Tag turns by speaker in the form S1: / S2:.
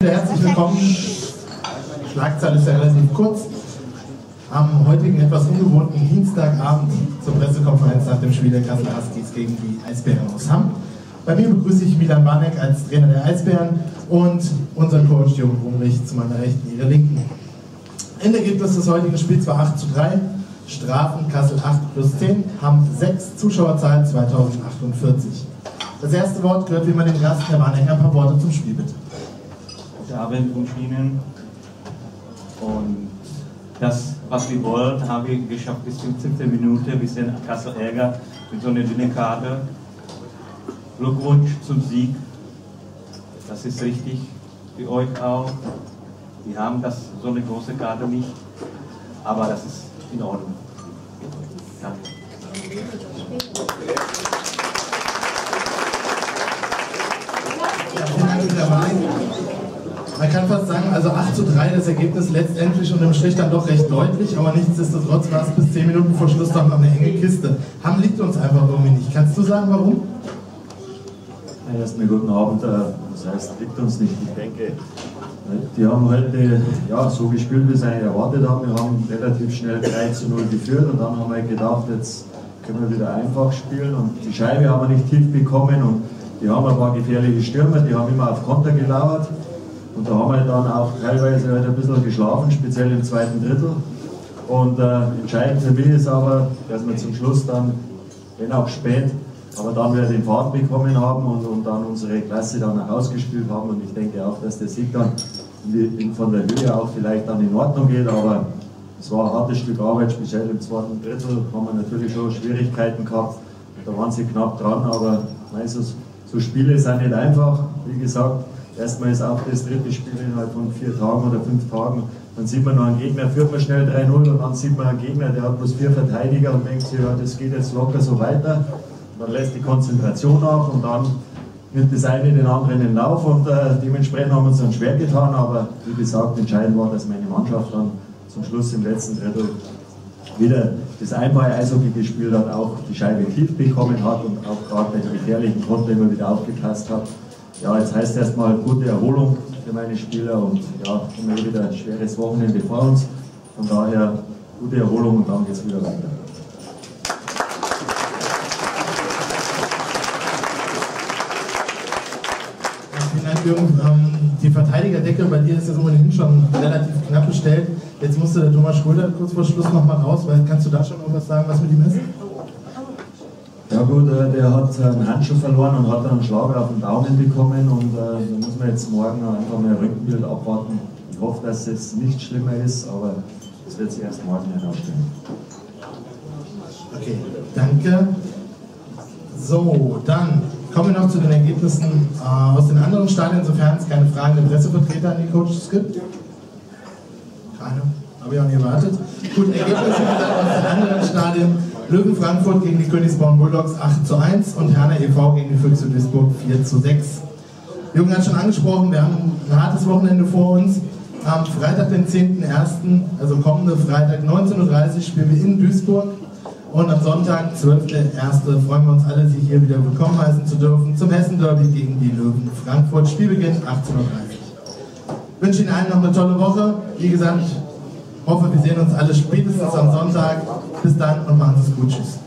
S1: wieder herzlich willkommen. Die Schlagzeile ist ja relativ kurz. Am heutigen etwas ungewohnten Dienstagabend zur Pressekonferenz nach dem Spiel der Kassel Huskies gegen die Eisbären aus Hamm. Bei mir begrüße ich Milan Barnek als Trainer der Eisbären und unseren Coach Jürgen Rumrich zu meiner Rechten, ihrer Linken. Endergebnis des heutigen Spiels war 8:3. Strafen Kassel 8+10, Hamm 6, Zuschauerzahl 2048. Das erste Wort gehört wie immer dem Gast, Herr Barnek, ein paar Worte zum Spiel bitte.
S2: Guten Abend wünsche ich Ihnen. Und das, was wir wollen, haben wir geschafft bis 15. Minute. Wir sind Kassel Ärger mit so einer dünnen Karte. Glückwunsch zum Sieg. Das ist richtig für euch auch. Wir haben so eine große Karte nicht, aber das ist in Ordnung. Danke.
S1: Ja, vielen Dank, Herr Barnek. Man kann fast sagen, also 8:3 das Ergebnis letztendlich unterm Strich dann doch recht deutlich, aber nichtsdestotrotz war es bis 10 Minuten vor Schluss doch noch eine enge Kiste. Hamm liegt uns einfach irgendwie nicht. Kannst du sagen, warum?
S3: Erstmal guten Abend. Das heißt, liegt uns nicht. Ich denke, die haben heute so gespielt, wie sie eigentlich erwartet haben. Wir haben relativ schnell 3:0 geführt und dann haben wir gedacht, jetzt können wir wieder einfach spielen und die Scheibe haben wir nicht tief bekommen und die haben ein paar gefährliche Stürmer, die haben immer auf Konter gelauert und da haben wir dann auch teilweise halt ein bisschen geschlafen, speziell im zweiten Drittel. Und entscheidend für mich ist aber, dass wir zum Schluss dann, wenn auch spät, aber dann wieder den Faden bekommen haben und dann unsere Klasse dann auch ausgespielt haben und ich denke auch, dass der Sieg dann von der Höhe auch vielleicht dann in Ordnung geht, aber es war ein hartes Stück Arbeit, speziell im zweiten Drittel haben wir natürlich schon Schwierigkeiten gehabt, da waren sie knapp dran, aber so Spiele sind nicht einfach, wie gesagt, erstmal ist auch das dritte Spiel innerhalb von 4 Tagen oder 5 Tagen, dann sieht man noch einen Gegner, führt man schnell 3:0 und dann sieht man einen Gegner, der hat bloß 4 Verteidiger und denkt sich, ja, das geht jetzt locker so weiter. Dann lässt die Konzentration nach und dann nimmt das eine den anderen in den Lauf und dementsprechend haben wir uns dann schwer getan, aber wie gesagt, entscheidend war, dass meine Mannschaft dann zum Schluss im letzten Drittel wieder das einfache Eishockey gespielt hat, auch die Scheibe tief bekommen hat und auch gerade bei den gefährlichen Konter immer wieder aufgepasst hat. Ja, jetzt heißt erstmal gute Erholung für meine Spieler und ja, immer wieder ein schweres Wochenende vor uns, von daher gute Erholung und dann geht es wieder weiter.
S1: Die Verteidigerdecke bei dir ist ja ohnehin schon relativ knapp bestellt. Jetzt musste der Thomas Schröder kurz vor Schluss noch mal raus, weil kannst du da schon noch was sagen, was mit ihm ist?
S3: Ja gut, der hat einen Handschuh verloren und hat dann einen Schlag auf den Daumen bekommen und da muss man jetzt morgen einfach mal ein Röntgenbild abwarten. Ich hoffe, dass es nicht schlimmer ist, aber das wird sich erst morgen herausstellen.
S1: Okay, danke. So, dann kommen wir noch zu den Ergebnissen aus den anderen Stadien, sofern es keine Fragen der Pressevertreter an die Coaches gibt. Keine, habe ich auch nicht erwartet. Gut, Ergebnisse aus den anderen Stadien. Löwen Frankfurt gegen die Königsborn Bulldogs 8:1 und Herner e.V. gegen die Füchse Duisburg 4:6. Jürgen hat schon angesprochen, wir haben ein hartes Wochenende vor uns. Am Freitag, den 10.01., also kommende Freitag 19:30 Uhr spielen wir in Duisburg. Und am Sonntag, 12.01., freuen wir uns alle, Sie hier wieder willkommen heißen zu dürfen zum Hessen-Derby gegen die Löwen Frankfurt. Spielbeginn 18:30 Uhr. Ich wünsche Ihnen allen noch eine tolle Woche. Wie gesagt, hoffe, wir sehen uns alle spätestens am Sonntag. Bis dann und machen Sie es gut. Tschüss.